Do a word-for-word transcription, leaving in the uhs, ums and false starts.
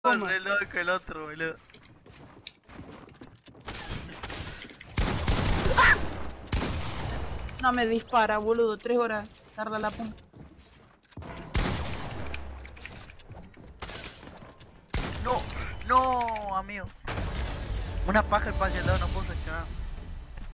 coma. re loco el otro, boludo. No me dispara, boludo. Tres horas tarda la punta. No, no, amigo. Una paja el pase al lado, no puedo seccionar.